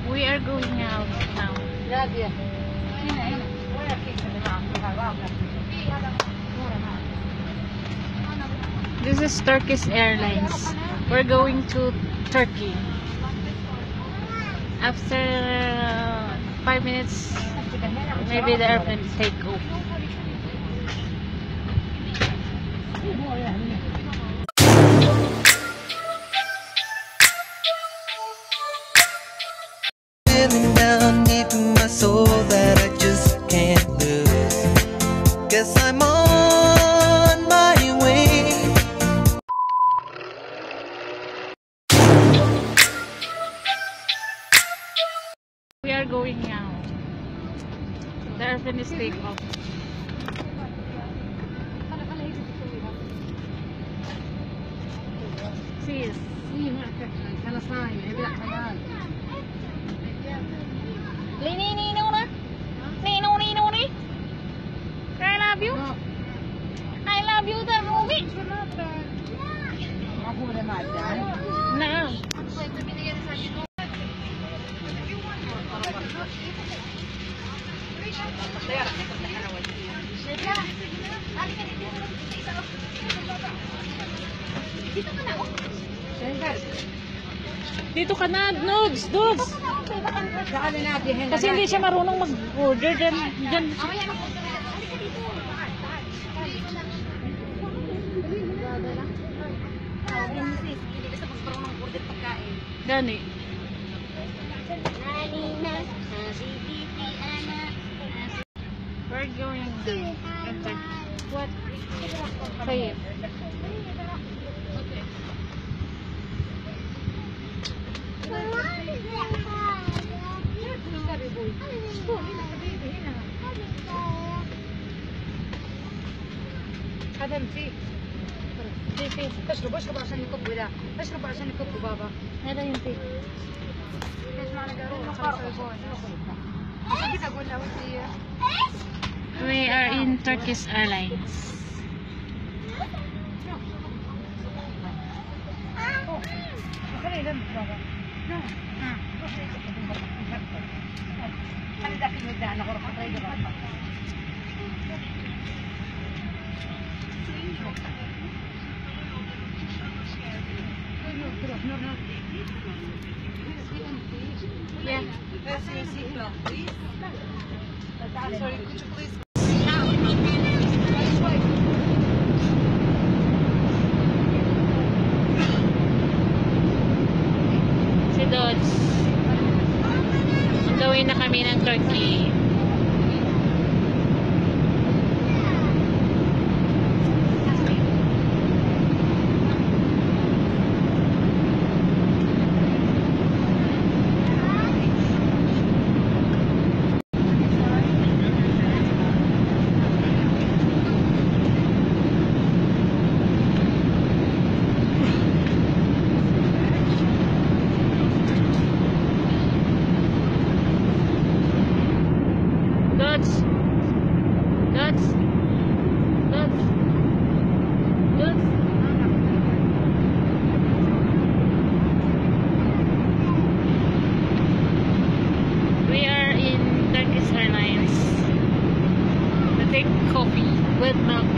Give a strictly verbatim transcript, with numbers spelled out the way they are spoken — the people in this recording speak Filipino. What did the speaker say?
We are going out now. This is Turkish Airlines. We're going to Turkey. After uh, five minutes, maybe the airplane will take off. Feeling down deep in my soul that I just can't lose. Guess I'm on my way. We are going now. The airplane is take off. Sis. Lini Nino na? Nino Nino ni? I love you. I love you the movie. No. Dito ka na, Nudes, Nudes. Kasi hindi siya marunong mag-order dyan. dyan. Gani. We're going to enter. What? Say it. هذا المفيد في في اشرب اشرب عشان يكب ذا اشرب عشان يكب بابا هذا ينفي. ليش معنا قارون كيف اقول له ودي We are in Turkish Airlines. خليه يلم بابا خلي ذاك المدة على غرفة طيبة Yeah. Sorry, could you please? Si Dodge. Gawin na kami ng Turkey. Dodge. Dodge. Dodge. Dodge. We are in Turkish Airlines. To take coffee with milk.